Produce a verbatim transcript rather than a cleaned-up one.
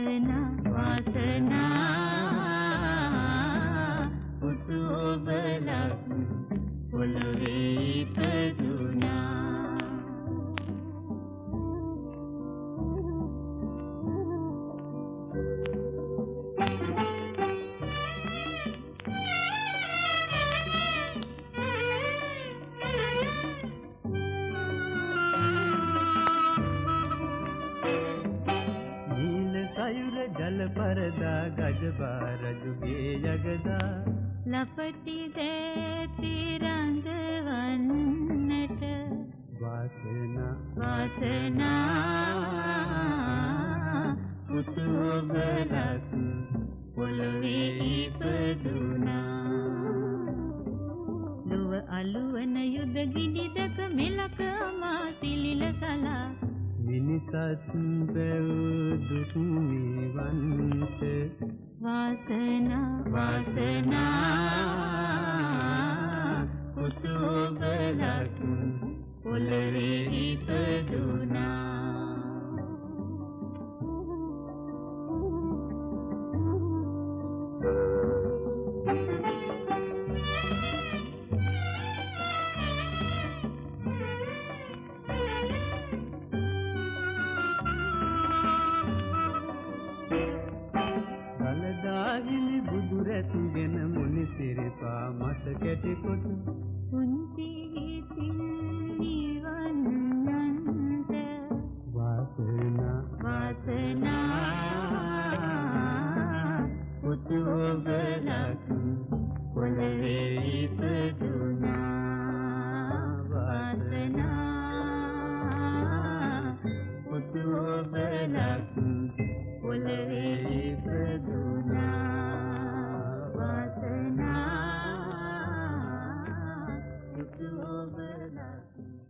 वासना वासना पुतोबलक पुलवे इपदुना සයුර ජල පරදා ගජබා රජුගේ යගදා ලපටි දැති රඟවන්නට වාසනා වාසනා පුතුබලක් පොළවේ ඉපදුනා ලොව අලුවන යුද ගිනිදක මෙලක මා සිලිල සලා මිනිසත් බැව් දුක් නිවන්ත वासना वासना पुतोबलक पुलवे इपदुना දලදාහිමි බුදු රැතුගෙන මුනි සිරිපා මත කැටි කොට පුංචි හිතින් නිවන්නන්ට වාසනා වාසනා පුතුබලක් පොළවේ ඉපදුනා වාසනා පුතුබලක් පොළවේ ඉපදුනා වාසනා පුතුබලක්